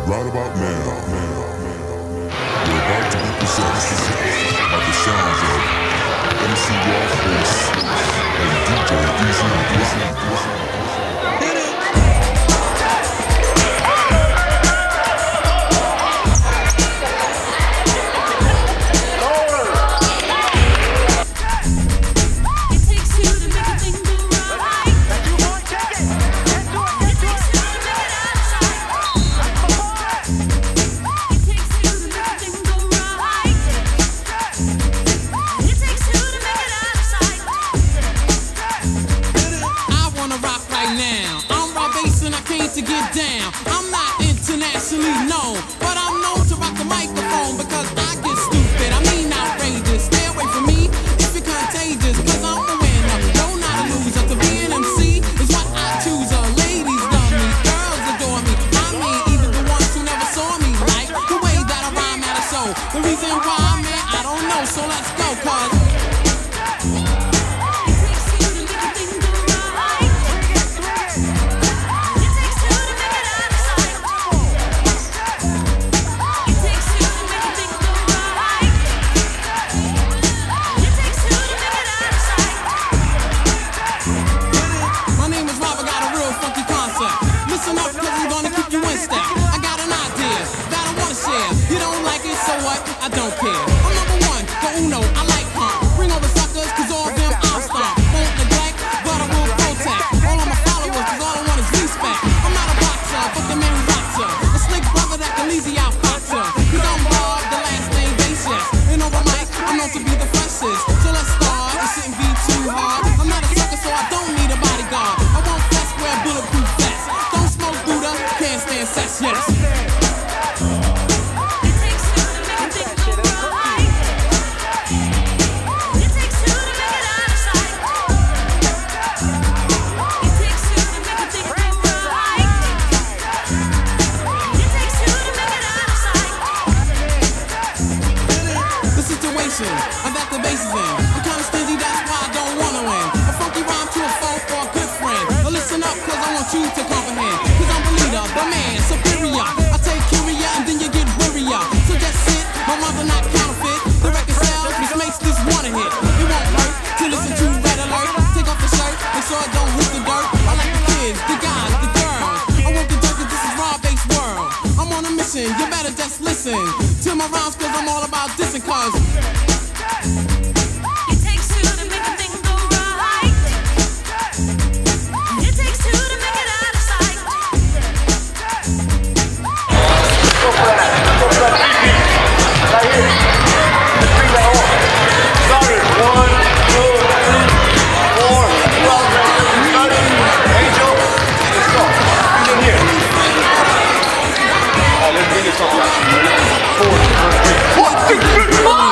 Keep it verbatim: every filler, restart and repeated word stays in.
Right about now, we're about to be possessed by the sounds of M C Rawface and D J Easy Easy. To get down, I'm not internationally known, but I'm known to rock the microphone because I get stupid, I mean outrageous. Stay away from me if you're contagious, cause I'm the winner, no not a loser. To be an M C is what I choose. Uh, ladies love me, girls adore me, I mean even the ones who never saw me, like the way that I rhyme at a show. The reason why, man, I don't know, so let's go, cause I don't care. I'm number one, the uno, I like punk. Bring all the suckers, cause all of them I'll stomp. Won't neglect, but I will protect all of my followers, cause all I want is respect. I'm not a boxer, but the man who rocks her. A slick brother that can easy out fox her. Cause I'm Bob, the last name basis. And over mic, I'm known to be the freshest. So let's start, it shouldn't be too hard. I'm not a sucker, so I don't need a bodyguard. I won't fast, wear bulletproof vest. Don't smoke Buddha, can't stand sex, yes. I'm back the bases in. I'm kinda stingy, that's why I don't wanna win. A funky rhyme to a folk or a good friend. But listen up, cause I want you to comprehend. Cause I'm the leader, the man, superior. I take curia and then you get wearier. So just sit, my mother not counterfeit. The record sells, which makes this one a hit. It won't hurt to listen to Red Alert. Take off the shirt, make sure it don't hit the dirt. I like the kids, the guys, the girls. I want the dirt cause this is raw-based world. I'm on a mission, you better just listen to my rhymes cause I'm all about dissing cause Four, three, one, two, three.